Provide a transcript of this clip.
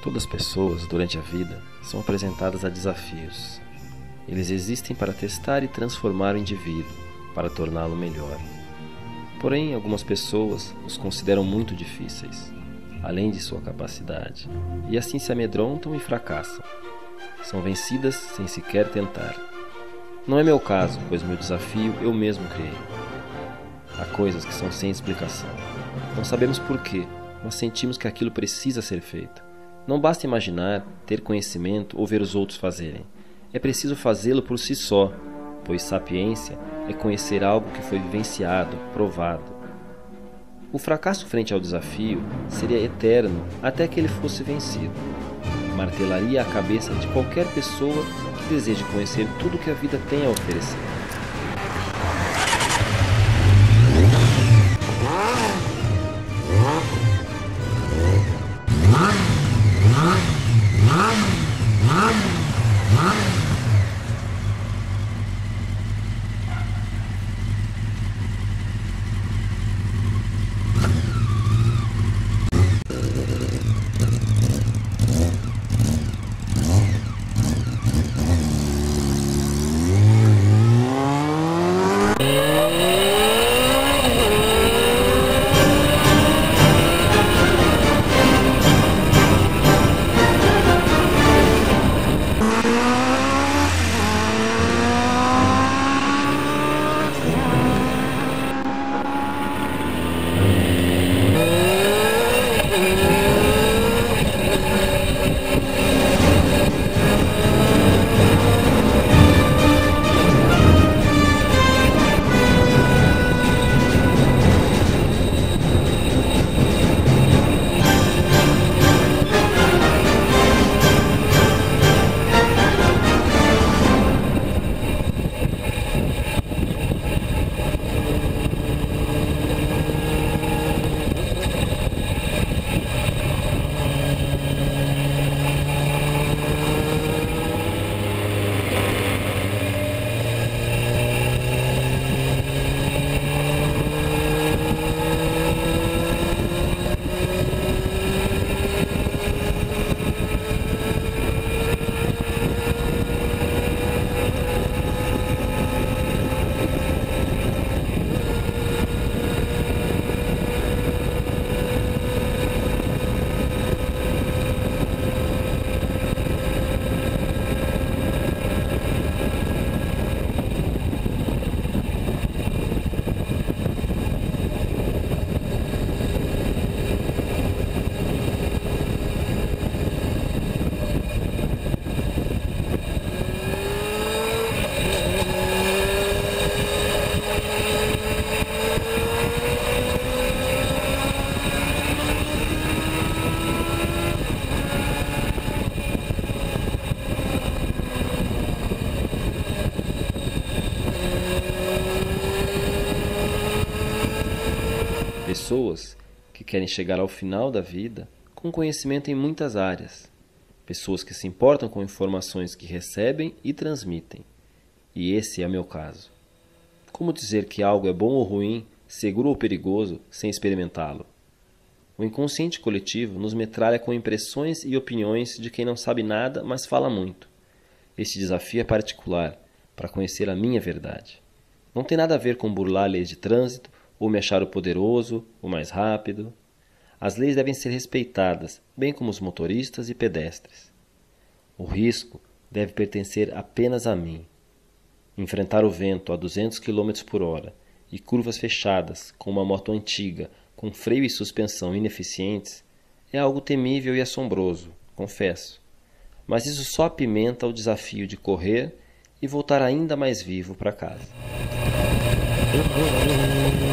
Todas as pessoas, durante a vida, são apresentadas a desafios. Eles existem para testar e transformar o indivíduo, para torná-lo melhor. Porém, algumas pessoas os consideram muito difíceis, além de sua capacidade, e assim se amedrontam e fracassam. São vencidas sem sequer tentar. Não é meu caso, pois meu desafio eu mesmo criei. Há coisas que são sem explicação. Não sabemos porquê, mas sentimos que aquilo precisa ser feito. Não basta imaginar, ter conhecimento ou ver os outros fazerem. É preciso fazê-lo por si só, pois sapiência é conhecer algo que foi vivenciado, provado. O fracasso frente ao desafio seria eterno até que ele fosse vencido. Martelaria a cabeça de qualquer pessoa que deseje conhecer tudo que a vida tem a oferecer. Pessoas que querem chegar ao final da vida com conhecimento em muitas áreas. Pessoas que se importam com informações que recebem e transmitem. E esse é meu caso. Como dizer que algo é bom ou ruim, seguro ou perigoso, sem experimentá-lo? O inconsciente coletivo nos metralha com impressões e opiniões de quem não sabe nada, mas fala muito. Este desafio é particular, para conhecer a minha verdade. Não tem nada a ver com burlar leis de trânsito, ou me achar o poderoso, o mais rápido. As leis devem ser respeitadas, bem como os motoristas e pedestres. O risco deve pertencer apenas a mim. Enfrentar o vento a 200 km por hora e curvas fechadas com uma moto antiga, com freio e suspensão ineficientes, é algo temível e assombroso, confesso. Mas isso só apimenta o desafio de correr e voltar ainda mais vivo para casa.